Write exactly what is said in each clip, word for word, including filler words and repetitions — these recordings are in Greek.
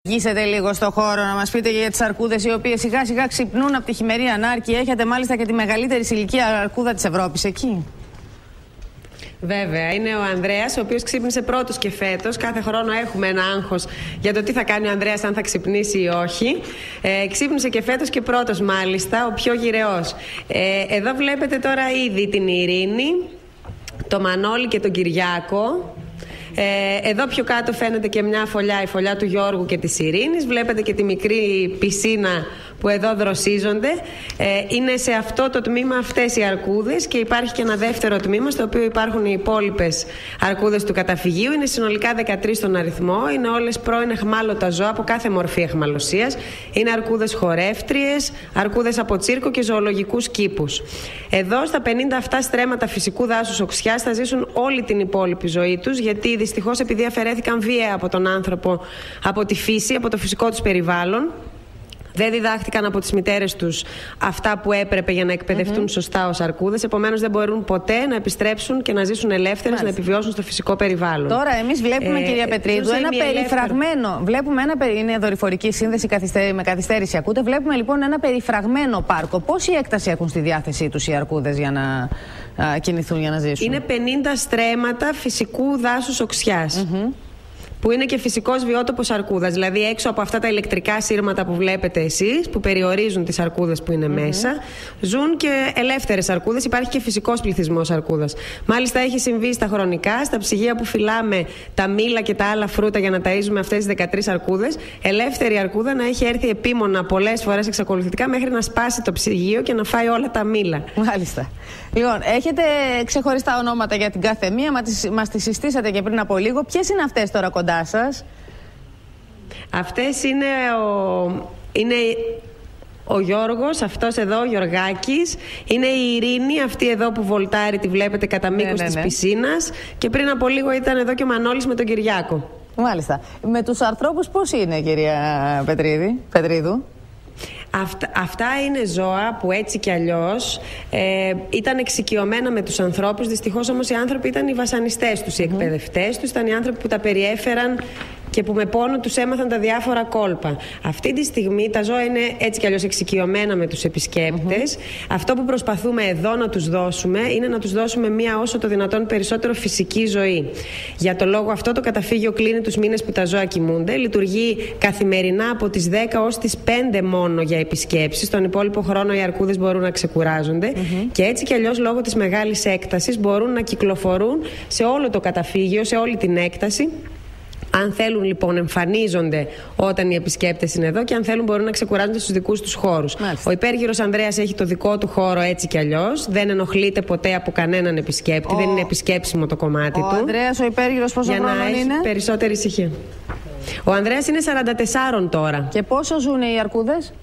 Γύσετε λίγο στο χώρο να μας πείτε για τις αρκούδες οι οποίες σιγά σιγά ξυπνούν από τη χειμερή ανάρκη. Έχετε μάλιστα και τη μεγαλύτερη σε ηλικία αρκούδα της Ευρώπης εκεί. Βέβαια, είναι ο Ανδρέας, ο οποίος ξύπνησε πρώτος και φέτος. Κάθε χρόνο έχουμε ένα άγχος για το τι θα κάνει ο Ανδρέας, αν θα ξυπνήσει ή όχι. Ε, ξύπνησε και φέτος και πρώτος μάλιστα, ο πιο γυρεός. Ε, εδώ βλέπετε τώρα ήδη την Ειρήνη, το Μανώλη και τον Κυριάκο. Ε, εδώ πιο κάτω φαίνεται και μια φωλιά, η φωλιά του Γιώργου και της Ειρήνης. Βλέπετε και τη μικρή πισίνα που εδώ δροσίζονται. Ε, είναι σε αυτό το τμήμα αυτές οι αρκούδες και υπάρχει και ένα δεύτερο τμήμα στο οποίο υπάρχουν οι υπόλοιπες αρκούδες του καταφυγίου. Είναι συνολικά δεκατρείς στον αριθμό. Είναι όλες πρώην αιχμάλωτα ζώα από κάθε μορφή αιχμαλωσίας. Είναι αρκούδες χορεύτριες, αρκούδες από τσίρκο και ζωολογικούς κήπους. Εδώ στα πενήντα επτά στρέμματα φυσικού δάσους οξιάς θα ζήσουν όλη την υπόλοιπη ζωή τους, γιατί δυστυχώς επειδή αφαιρέθηκαν βία από τον άνθρωπο, από τη φύση, από το φυσικό τους περιβάλλον, δεν διδάχτηκαν από τις μητέρες τους αυτά που έπρεπε για να εκπαιδευτούν mm-hmm. σωστά ως αρκούδες. Επομένως δεν μπορούν ποτέ να επιστρέψουν και να ζήσουν ελεύθερες, να επιβιώσουν στο φυσικό περιβάλλον. Τώρα εμείς βλέπουμε, ε, κυρία Πετρίδου, ένα περιφραγμένο. Βλέπουμε ένα, είναι δορυφορική σύνδεση με καθυστέρηση, ακούτε. Βλέπουμε λοιπόν ένα περιφραγμένο πάρκο. Πόση έκταση έχουν στη διάθεσή τους οι αρκούδες για να α, κινηθούν, για να ζήσουν? Είναι πενήντα στρέμματα φυσικού δάσους οξιάς. Mm-hmm. Που είναι και φυσικός βιότοπος αρκούδας. Δηλαδή, έξω από αυτά τα ηλεκτρικά σύρματα που βλέπετε εσείς, που περιορίζουν τις αρκούδες που είναι mm-hmm. μέσα, ζουν και ελεύθερες αρκούδες. Υπάρχει και φυσικός πληθυσμός αρκούδας. Μάλιστα, έχει συμβεί στα χρονικά, στα ψυγεία που φυλάμε τα μήλα και τα άλλα φρούτα για να ταΐζουμε αυτές τις δεκατρείς αρκούδες, ελεύθερη αρκούδα να έχει έρθει επίμονα πολλές φορές εξακολουθητικά μέχρι να σπάσει το ψυγείο και να φάει όλα τα μήλα. Μάλιστα. Λοιπόν, έχετε ξεχωριστά ονόματα για την κάθε μία, μας τις συστήσατε και πριν από λίγο. Ποιες είναι αυτές τώρα κοντά σας? Αυτές είναι ο, είναι ο Γιώργος, αυτός εδώ ο Γιωργάκης. Είναι η Ειρήνη, αυτή εδώ που βολτάρει, τη βλέπετε κατά μήκος ναι, ναι, ναι. της πισίνας. Και πριν από λίγο ήταν εδώ και ο Μανώλης με τον Κυριάκο. Μάλιστα. Με τους ανθρώπους πώς είναι, κυρία Πετρίδη, Πετρίδου? Αυτά, αυτά είναι ζώα που έτσι κι αλλιώς ε, ήταν εξοικειωμένα με τους ανθρώπους. Δυστυχώς όμως οι άνθρωποι ήταν οι βασανιστές τους, οι mm-hmm. εκπαιδευτές τους, ήταν οι άνθρωποι που τα περιέφεραν και που με πόνο τους έμαθαν τα διάφορα κόλπα. Αυτή τη στιγμή τα ζώα είναι έτσι κι αλλιώς εξοικειωμένα με τους επισκέπτες. Mm-hmm. Αυτό που προσπαθούμε εδώ να τους δώσουμε είναι να τους δώσουμε μία όσο το δυνατόν περισσότερο φυσική ζωή. Για το λόγο αυτό το καταφύγιο κλείνει τους μήνες που τα ζώα κοιμούνται. Λειτουργεί καθημερινά από τις δέκα ως τις πέντε μόνο για επισκέψεις. Τον υπόλοιπο χρόνο οι αρκούδες μπορούν να ξεκουράζονται. Mm-hmm. Και έτσι κι αλλιώς λόγω της μεγάλης έκτασης μπορούν να κυκλοφορούν σε όλο το καταφύγιο, σε όλη την έκταση. Αν θέλουν λοιπόν εμφανίζονται όταν οι επισκέπτες είναι εδώ και αν θέλουν μπορούν να ξεκουράζονται στους δικούς τους χώρους. Μάλιστα. Ο υπέργυρος Ανδρέας έχει το δικό του χώρο έτσι κι αλλιώς. Δεν ενοχλείται ποτέ από κανέναν επισκέπτη. Ο... Δεν είναι επισκέψιμο το κομμάτι ο του. Ο Ανδρέας ο υπέργυρος πόσο χρόνο είναι? Για να έχει περισσότερη ησυχία. Ο Ανδρέας είναι σαράντα τέσσερα τώρα. Και πόσο ζουν οι αρκούδες?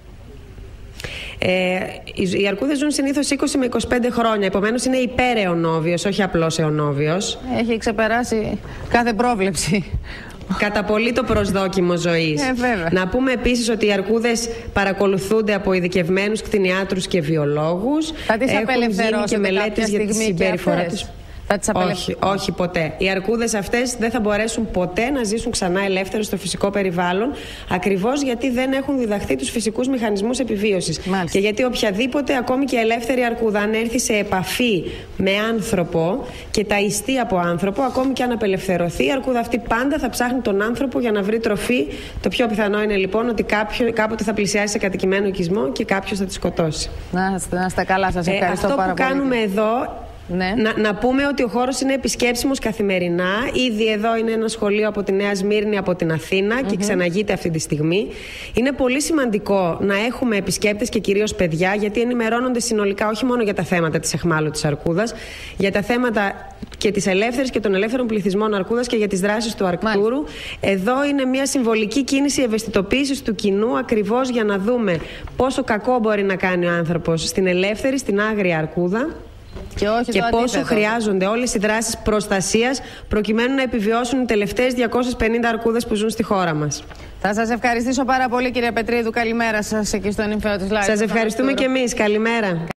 Ε, οι αρκούδες ζουν συνήθως είκοσι με είκοσι πέντε χρόνια. Επομένως είναι υπεραιωνόβιος, όχι απλώς αιωνόβιος. Έχει ξεπεράσει κάθε πρόβλεψη. Κατά πολύ το προσδόκιμο ζωής. Ε, να πούμε επίσης ότι οι αρκούδες παρακολουθούνται από ειδικευμένους κτηνιάτρους και βιολόγους. Θα τις απελευθερώσετε και μελέτες για τη συμπεριφορά τους? Όχι, όχι ποτέ. Οι αρκούδες αυτές δεν θα μπορέσουν ποτέ να ζήσουν ξανά ελεύθερες στο φυσικό περιβάλλον, ακριβώς γιατί δεν έχουν διδαχθεί τους φυσικούς μηχανισμούς επιβίωσης. Μάλιστα. Και γιατί οποιαδήποτε, ακόμη και ελεύθερη αρκούδα, αν έρθει σε επαφή με άνθρωπο και ταϊστεί από άνθρωπο, ακόμη και αν απελευθερωθεί, η αρκούδα αυτή πάντα θα ψάχνει τον άνθρωπο για να βρει τροφή. Το πιο πιθανό είναι λοιπόν ότι κάποιο, κάποτε θα πλησιάσει σε κατοικημένο οικισμό και κάποιος θα τη σκοτώσει. Να, να είστε καλά, σας ευχαριστώ ε, αυτό πάρα που πολύ. κάνουμε εδώ. Ναι. Να, να πούμε ότι ο χώρος είναι επισκέψιμος καθημερινά. Ήδη εδώ είναι ένα σχολείο από τη Νέα Σμύρνη, από την Αθήνα mm-hmm. και ξαναγείται αυτή τη στιγμή. Είναι πολύ σημαντικό να έχουμε επισκέπτες και κυρίως παιδιά, γιατί ενημερώνονται συνολικά όχι μόνο για τα θέματα της αιχμάλωτης αρκούδας, για τα θέματα και της ελεύθερης και των ελεύθερων πληθυσμών αρκούδας και για τις δράσεις του Αρκτούρου. Μάλιστα. Εδώ είναι μια συμβολική κίνηση ευαισθητοποίησης του κοινού, ακριβώς για να δούμε πόσο κακό μπορεί να κάνει ο άνθρωπος στην ελεύθερη, στην άγρια αρκούδα. Και, όχι και πόσο αντίθετο. Χρειάζονται όλες οι δράσεις προστασίας προκειμένου να επιβιώσουν οι τελευταίες διακόσιες πενήντα αρκούδες που ζουν στη χώρα μας. Θα σας ευχαριστήσω πάρα πολύ, κυρία Πετρίδου. Καλημέρα σας εκεί στο νυμφαίο της Λάρισσας. Σας ευχαριστούμε και εμείς. Καλημέρα.